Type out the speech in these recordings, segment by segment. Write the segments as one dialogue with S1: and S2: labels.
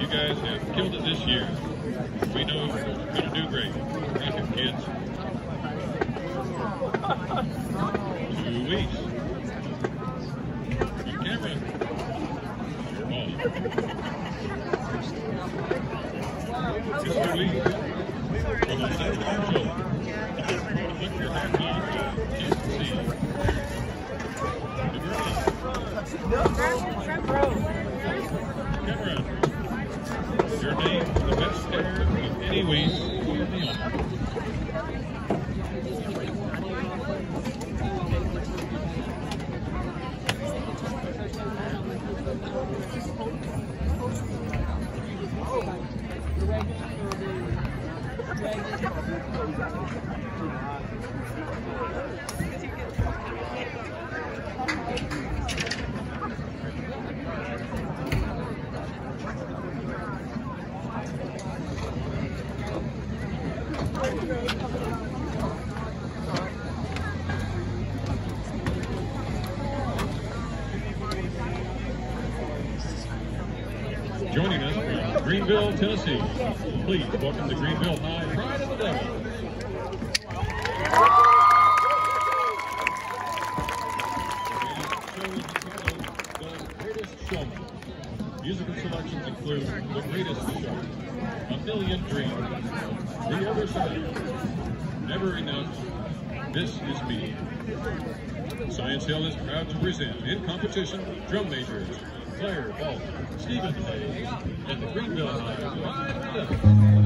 S1: You guys have killed it this year. We know you're going to do great. Thank you, kids. 2 weeks. Your camera. Just 2 weeks. From the second show. Put your hat on. Can't see. Camera. Your name, the best stare of any week. Joining us from Greeneville, Tennessee. Please welcome the Greeneville High Pride of the Devil. The Greatest Showman. Musical selections include The Greatest Show, A Million Dreams, The Other Side, Never Enough, This Is Me. Science Hill is proud to present in competition drum majors Claire Ball, Stephen Clay, and the Greeneville High Pride of the Devil.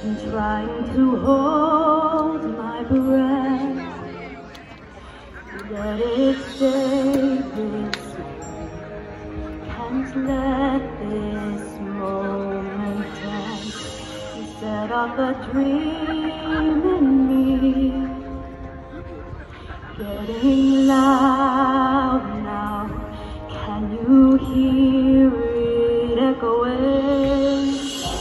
S2: trying to hold my breath. Let it stay this way. Can't let this moment end. You set off a dream in me, getting loud now. Can you hear it echoing?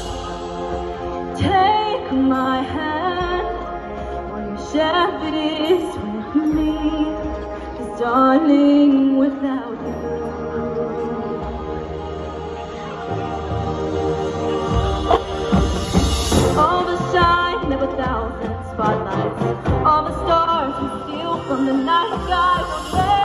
S2: Take my hand, will you share this with me? 'Cause darling, without you, all the shine of 1,000 spotlights, all the stars we steal from the night sky will never